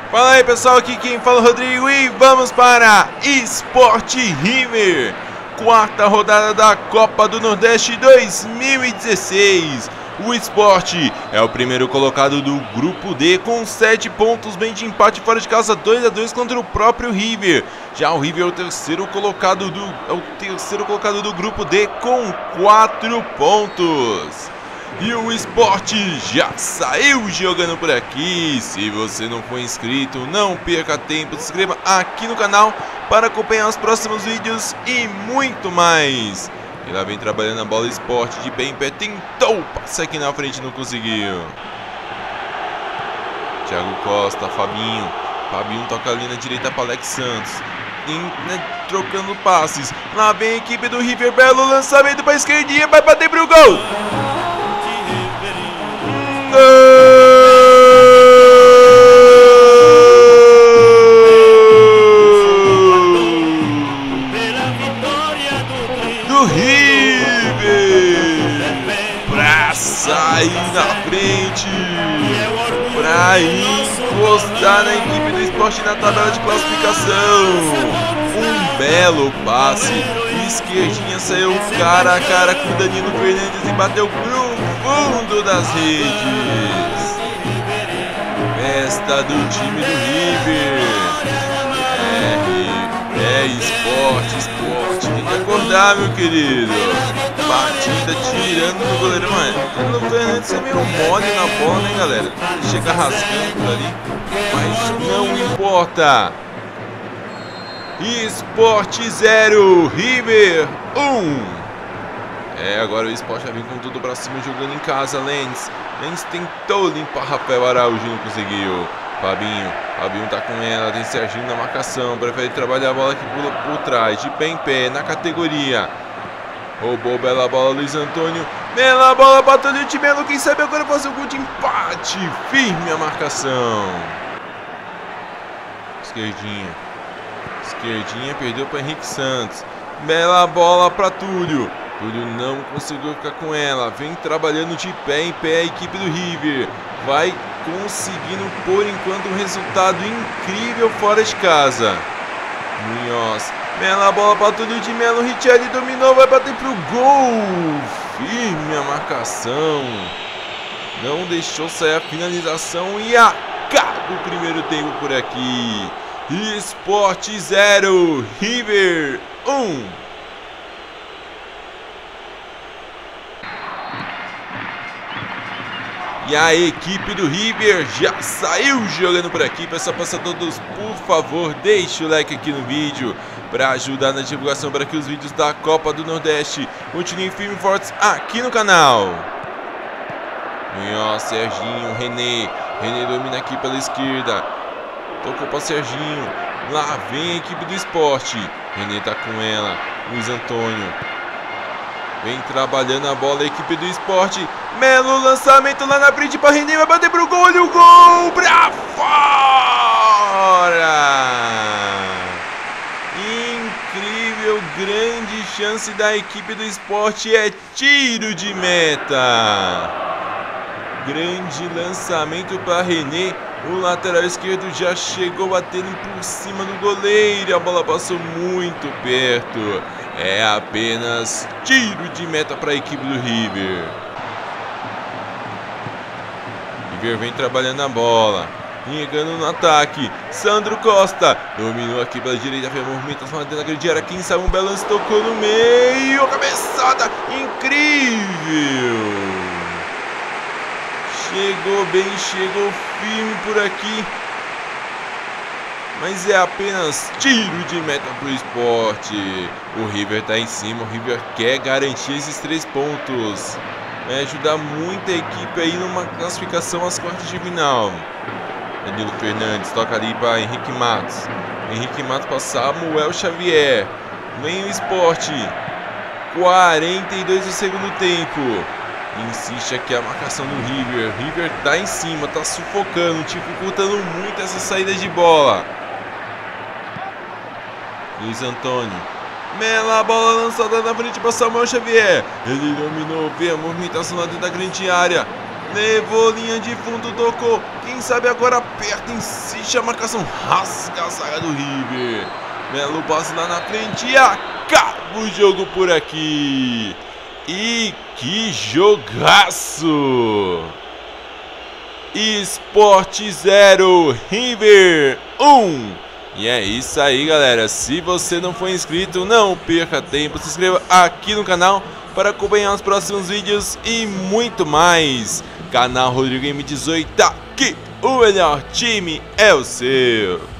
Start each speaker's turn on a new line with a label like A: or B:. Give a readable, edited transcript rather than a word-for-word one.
A: Fala aí pessoal, aqui quem fala é o Rodrigo e vamos para Sport River, quarta rodada da Copa do Nordeste 2016. O Sport é o primeiro colocado do grupo D com 7 pontos, bem de empate fora de casa 2-2 contra o próprio River. Já o River é o terceiro colocado do grupo D com 4 pontos. E o Sport já saiu jogando por aqui. Se você não for inscrito, não perca tempo, se inscreva aqui no canal para acompanhar os próximos vídeos e muito mais. E lá vem trabalhando a bola. Sport de pé em pé, tentou passar aqui na frente, não conseguiu. Thiago Costa, Fabinho toca ali na direita para Alex Santos, trocando passes. Lá vem a equipe do River, belo lançamento para a esquerdinha, vai bater pro gol. Do River pra sair na frente, pra encostar na equipe do Sport na tabela de classificação. Um belo passe, esquerdinha, saiu cara a cara com o Danilo Fernandes e bateu pro fundo das redes. Festa do time do River. Sport, tem que acordar, meu querido. Batida tirando do goleiro, mano. O Fernandes é meio mole na bola, né, galera? Ele chega rasgando por ali, mas não importa. Sport 0, River 1. Agora o Sport já vem com tudo pra cima, jogando em casa. Lenz tentou limpar Rafael Araújo, não conseguiu. Fabinho tá com ela, tem Serginho na marcação, prefere trabalhar a bola que pula por trás, de pé em pé, na categoria. Roubou, bela bola, Luiz Antônio, bela bola, bateu ali o time, quem sabe agora fazer o gol de empate, firme a marcação. Esquerdinha, perdeu para Henrique Santos, bela bola para Túlio. Túlio não conseguiu ficar com ela, vem trabalhando de pé em pé a equipe do River, vai conseguindo por enquanto um resultado incrível fora de casa. Munhoz, bela bola para Túlio de Melo, Richelli dominou, vai bater pro gol, firme a marcação, não deixou sair a finalização e acaba o primeiro tempo por aqui. Sport 0, River 1. E a equipe do River já saiu jogando por aqui. Peço a todos, por favor, deixe o like aqui no vídeo para ajudar na divulgação, para que os vídeos da Copa do Nordeste continuem firmes e fortes aqui no canal. Munhoz, Serginho, René domina aqui pela esquerda, tocou para Serginho. Lá vem a equipe do Sport. René tá com ela, Luiz Antônio vem trabalhando a bola, a equipe do Sport. Melo, lançamento lá na frente para René, vai bater pro gol, olha o gol pra fora. Incrível, grande chance da equipe do Sport, é tiro de meta. Grande lançamento para René, o lateral esquerdo já chegou batendo por cima do goleiro, a bola passou muito perto. É apenas tiro de meta para a equipe do River. River vem trabalhando a bola, chegando no ataque. Sandro Costa dominou aqui pela direita, fez movimentação dentro da grande área. Quem sabe um belo lance, tocou no meio, cabeçada incrível. Chegou bem, chegou firme por aqui, mas é apenas tiro de meta para o Sport. O River está em cima, o River quer garantir esses 3 pontos. Vai ajudar muita equipe aí numa classificação às quartas de final. Danilo Fernandes toca ali para Henrique Matos. Henrique Matos para Samuel Xavier. Vem o Sport. 42 do segundo tempo. Insiste aqui a marcação do River. River tá em cima, tá sufocando, dificultando muito essa saída de bola. Luiz Antônio, bela bola lançada na frente para Samuel Xavier. Ele dominou, vê a movimentação lá dentro da grande área. Levou linha de fundo, tocou. Quem sabe agora aperta, insiste a marcação, rasga a zaga do River. Belo passe lá na frente e acaba o jogo por aqui. E que jogaço! Sport 0, River 1. E é isso aí, galera. Se você não for inscrito, não perca tempo. Se inscreva aqui no canal para acompanhar os próximos vídeos e muito mais. Canal Rodrigo Game 18, aqui o melhor time é o seu.